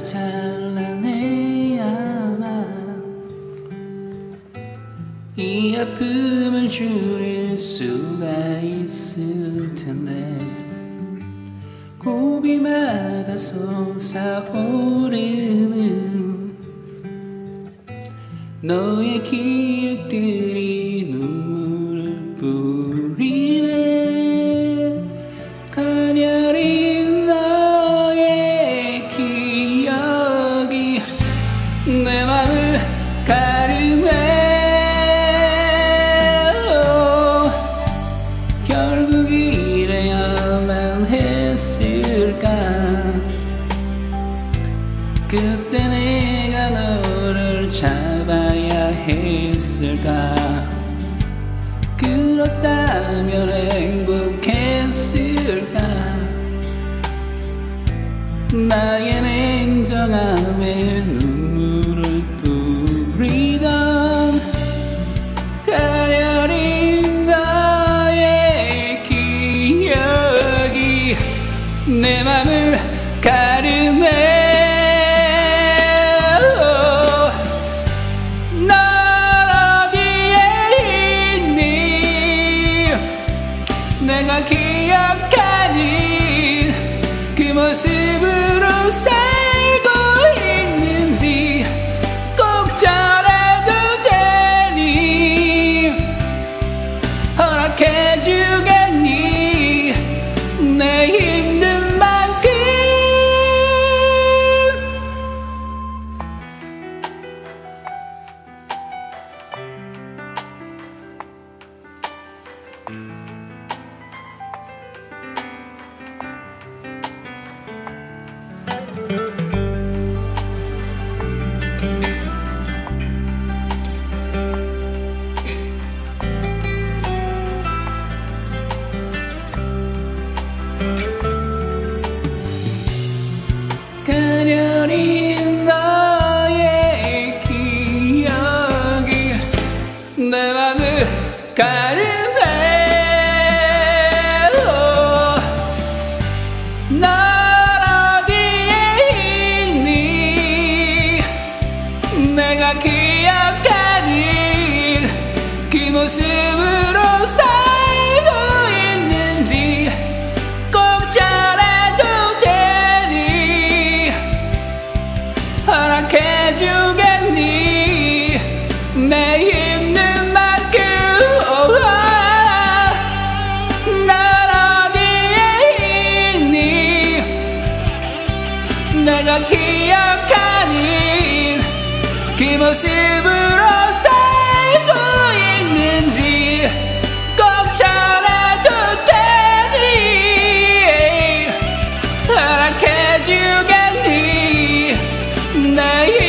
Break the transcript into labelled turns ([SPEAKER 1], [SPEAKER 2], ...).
[SPEAKER 1] 잘라내야만 이 아픔을 줄일 수가 있을 텐데 고비마다 솟아오르는 너의 기억들이 눈물을 뿌리네. 가녀린 너의 기억이 내 맘을 가르네. 결국 이래야만 했을까. 그때 내가 너를 잡아야 했을까. 그렇다면 행복했을까. 나의 냉정함에 눈물을 뿌리던 가녀린 너의 기억이 내 맘을 가르네. 내가 기억하는 그 모습으로 살고 있는지 꼭 전해도 되니. 허락해주겠니 내 힘든 만큼. 가녀린 너의 기억이 내 맘을 가르네. 넌 어디에 있니. 내가 기억하는 그 모습으로 살고 있는지 꼭 전해도 허락해주겠니 내 힘든 만큼. 난 어디에 있니. 내가 기억하는 그 모습으로 살고 있는지 꼭 전해도 되니. 허락해주겠니 내